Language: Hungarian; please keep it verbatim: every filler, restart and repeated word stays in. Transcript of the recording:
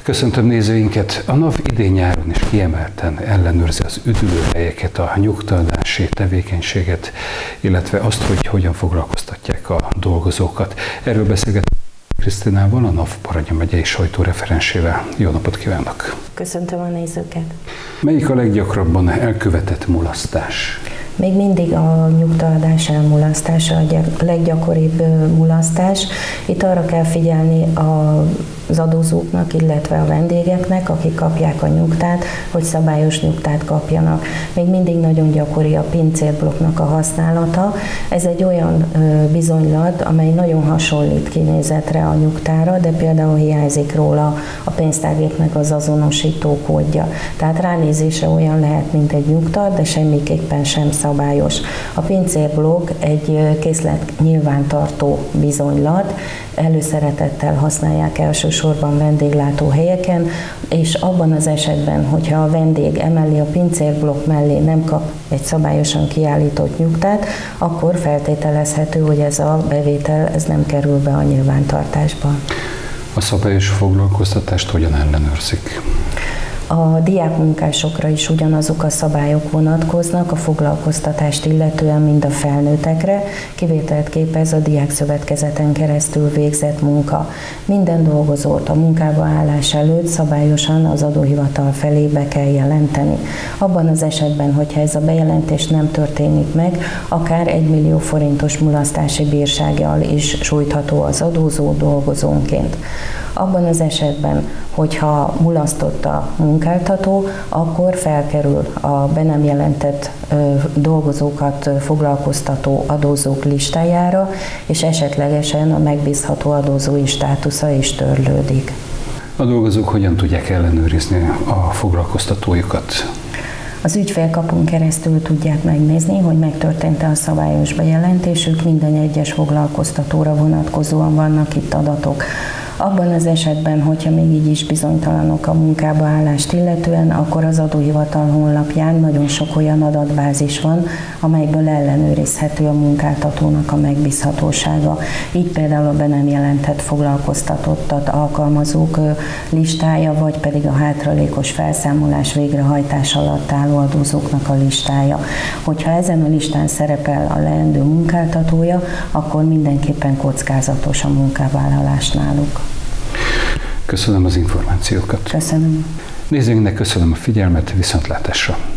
Köszöntöm nézőinket! A NAV idén-nyáron is kiemelten ellenőrzi az üdülőhelyeket, a nyugtaadási tevékenységet, illetve azt, hogy hogyan foglalkoztatják a dolgozókat. Erről beszélgetünk Krisztinával, a NAV Baranya megyei sajtóreferensével. Jó napot kívánok! Köszöntöm a nézőket! Melyik a leggyakrabban elkövetett mulasztás? Még mindig a nyugtaadás elmulasztása a leggyakoribb mulasztás. Itt arra kell figyelni az adózóknak, illetve a vendégeknek, akik kapják a nyugtát, hogy szabályos nyugtát kapjanak. Még mindig nagyon gyakori a pincérblokknak a használata. Ez egy olyan bizonylat, amely nagyon hasonlít kinézetre a nyugtára, de például hiányzik róla a pénztárgépnek az azonosító kódja. Tehát ránézése olyan lehet, mint egy nyugta, de semmiképpen sem szabályos. A pincérblokk egy készlet nyilvántartó bizonylat, előszeretettel használják elsősorban vendéglátóhelyeken, és abban az esetben, hogyha a vendég emellé a pincérblokk mellé nem kap egy szabályosan kiállított nyugtát, akkor feltételezhető, hogy ez a bevétel ez nem kerül be a nyilvántartásba. A szabályos foglalkoztatást hogyan ellenőrzik? A diákmunkásokra is ugyanazok a szabályok vonatkoznak a foglalkoztatást illetően, mind a felnőttekre, kivételt képez a diákszövetkezeten keresztül végzett munka. Minden dolgozót a munkába állás előtt szabályosan az adóhivatal felé be kell jelenteni. Abban az esetben, hogyha ez a bejelentés nem történik meg, akár egy millió forintos mulasztási bírsággal is sújtható az adózó dolgozónként. Abban az esetben, hogyha mulasztott a munkáltató, akkor felkerül a be nem jelentett dolgozókat foglalkoztató adózók listájára, és esetlegesen a megbízható adózói státusza is törlődik. A dolgozók hogyan tudják ellenőrizni a foglalkoztatójukat? Az ügyfélkapun keresztül tudják megnézni, hogy megtörtént-e a szabályos bejelentésük, minden egyes foglalkoztatóra vonatkozóan vannak itt adatok. Abban az esetben, hogyha még így is bizonytalanok a munkába állást illetően, akkor az adóhivatal honlapján nagyon sok olyan adatbázis van, amelyből ellenőrizhető a munkáltatónak a megbízhatósága. Így például a be nem jelentett foglalkoztatottat alkalmazók listája, vagy pedig a hátralékos felszámolás végrehajtás alatt álló adózóknak a listája. Hogyha ezen a listán szerepel a leendő munkáltatója, akkor mindenképpen kockázatos a munkavállalás náluk. Köszönöm az információkat. Köszönöm. Nézőinknek köszönöm a figyelmet, viszontlátásra.